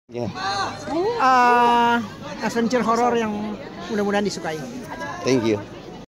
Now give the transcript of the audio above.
Yeah. Adventure horror yang mudah-mudahan disukai. Thank you.